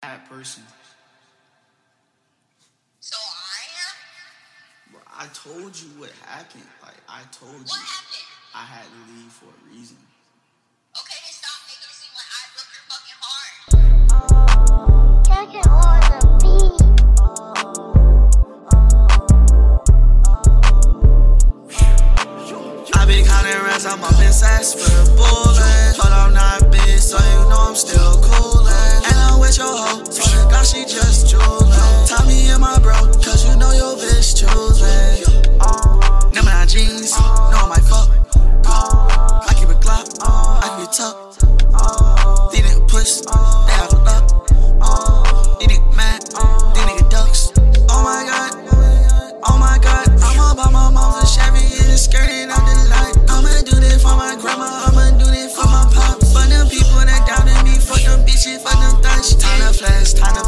bad person. So I am? Bro, I told you what happened. Like, I told you. What happened? I had to leave for a reason. Okay, then stop making it seem like I broke your fucking heart. Take it on the beat. I been counting racks, I'm up in sacks for the bullet. But I'm not bitch, so you know I'm still coolin'. And I'm with your hoe, so the God she just jewelin'. Tommy and my bro, cause you know your bitch choosing. Number 9 jeans, know I might fuck. I keep it Glock, I keep it tucked. These niggas push, they have a luck. These niggas mad, these niggas ducks. Oh my god, I'm up by my mom's and Chevy in the skirt and I'm the light. I'ma do this for my grandma, I'ma do this for my pops. But them people that doubted me, fuck them bitches, fuck them thugs. Time to flash, time to